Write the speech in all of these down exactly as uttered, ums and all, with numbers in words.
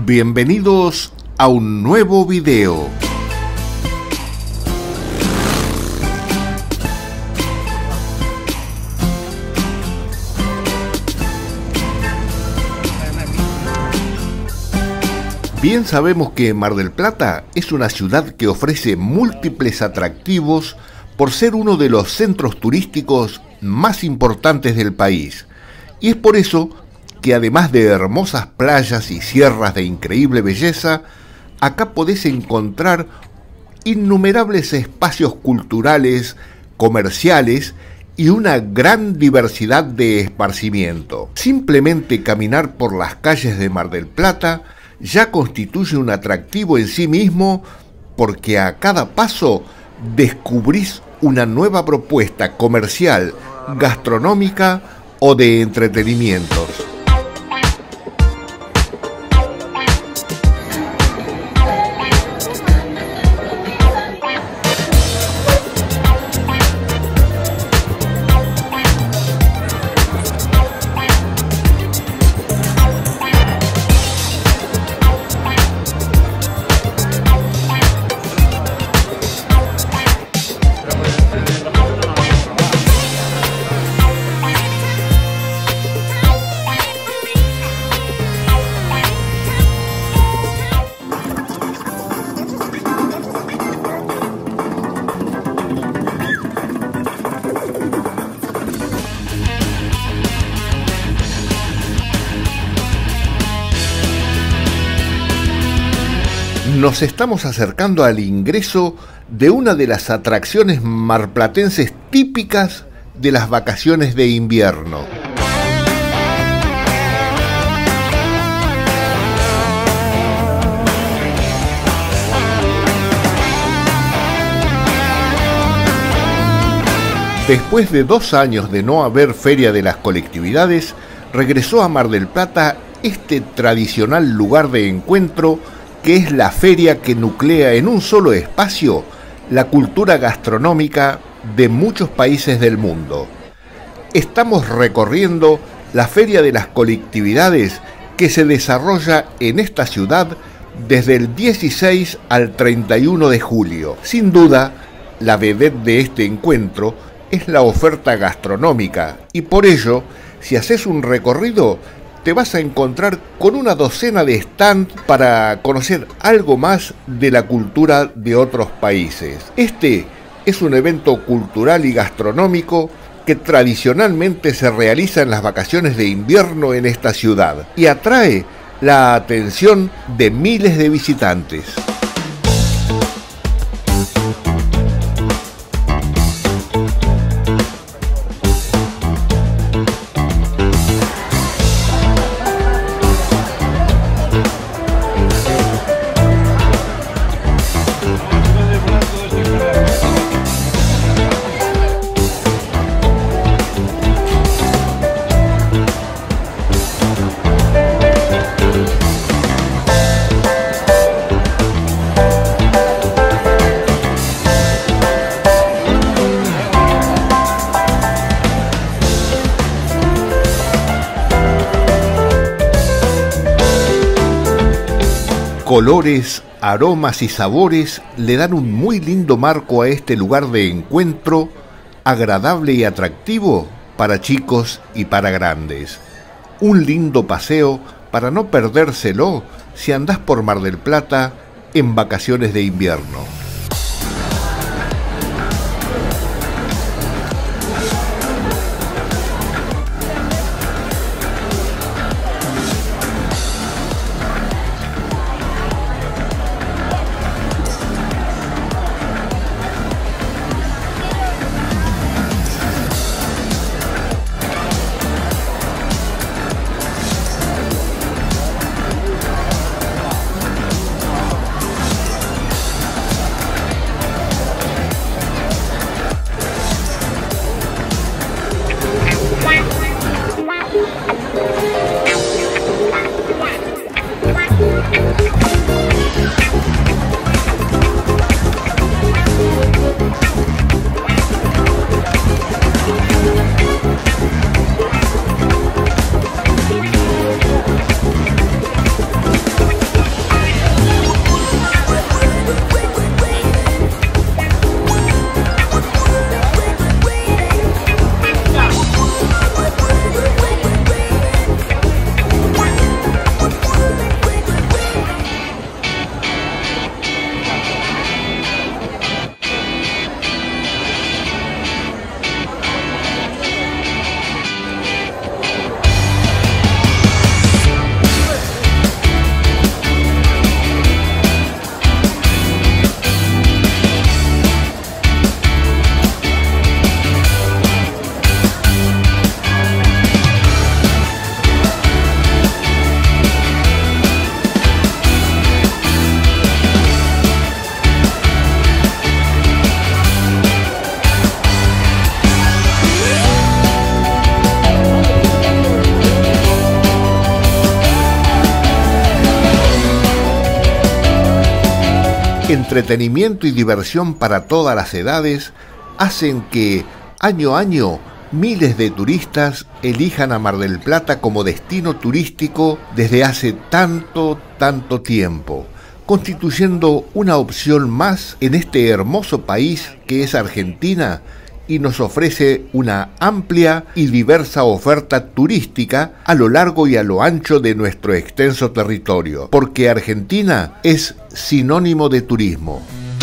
Bienvenidos a un nuevo video. Bien sabemos que Mar del Plata es una ciudad que ofrece múltiples atractivos por ser uno de los centros turísticos más importantes del país. Y es por eso que además de hermosas playas y sierras de increíble belleza, acá podés encontrar innumerables espacios culturales, comerciales y una gran diversidad de esparcimiento. Simplemente caminar por las calles de Mar del Plata ya constituye un atractivo en sí mismo, porque a cada paso descubrís una nueva propuesta comercial, gastronómica o de entretenimientos. Nos estamos acercando al ingreso de una de las atracciones marplatenses típicas de las vacaciones de invierno. Después de dos años de no haber Feria de las Colectividades, regresó a Mar del Plata este tradicional lugar de encuentro que es la feria que nuclea en un solo espacio la cultura gastronómica de muchos países del mundo. Estamos recorriendo la Feria de las Colectividades que se desarrolla en esta ciudad desde el dieciséis al treinta y uno de julio. Sin duda, la vedette de este encuentro es la oferta gastronómica y por ello, si haces un recorrido, te vas a encontrar con una docena de stands para conocer algo más de la cultura de otros países. Este es un evento cultural y gastronómico que tradicionalmente se realiza en las vacaciones de invierno en esta ciudad y atrae la atención de miles de visitantes. Colores, aromas y sabores le dan un muy lindo marco a este lugar de encuentro, agradable y atractivo para chicos y para grandes. Un lindo paseo para no perdérselo si andás por Mar del Plata en vacaciones de invierno. entretenimiento y diversión para todas las edades hacen que, año a año, miles de turistas elijan a Mar del Plata como destino turístico desde hace tanto, tanto tiempo, constituyendo una opción más en este hermoso país que es Argentina y nos ofrece una amplia y diversa oferta turística a lo largo y a lo ancho de nuestro extenso territorio, porque Argentina es sinónimo de turismo.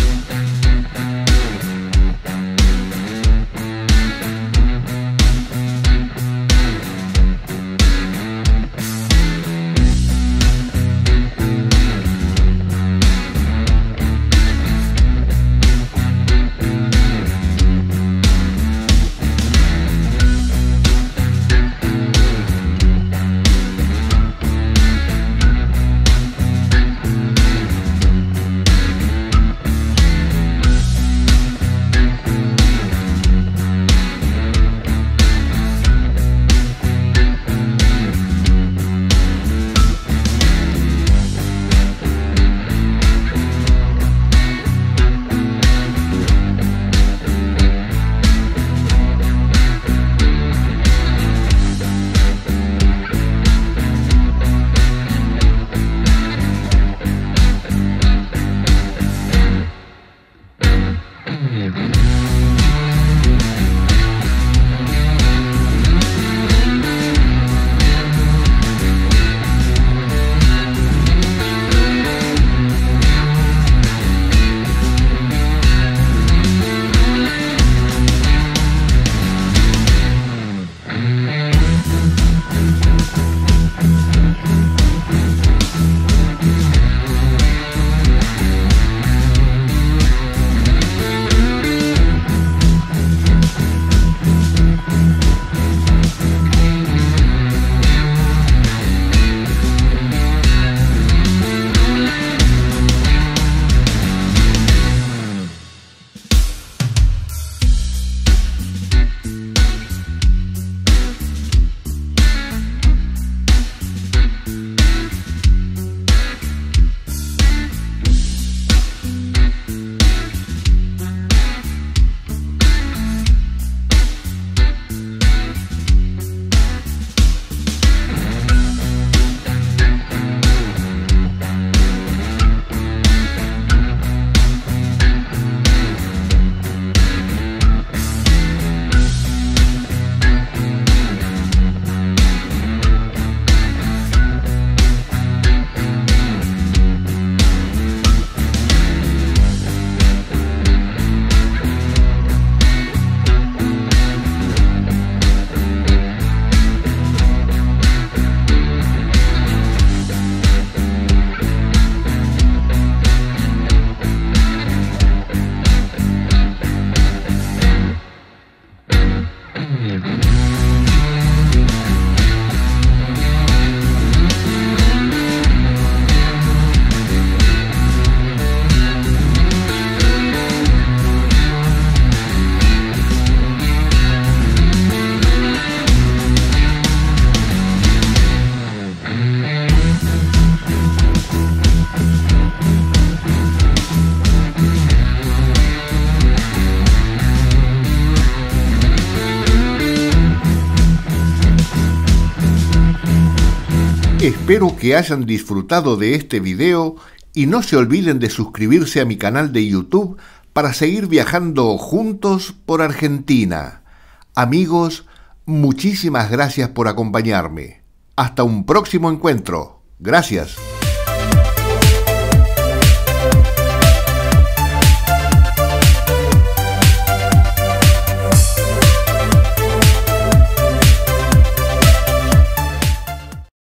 Espero que hayan disfrutado de este video y no se olviden de suscribirse a mi canal de YouTube para seguir viajando juntos por Argentina. Amigos, muchísimas gracias por acompañarme. Hasta un próximo encuentro. Gracias.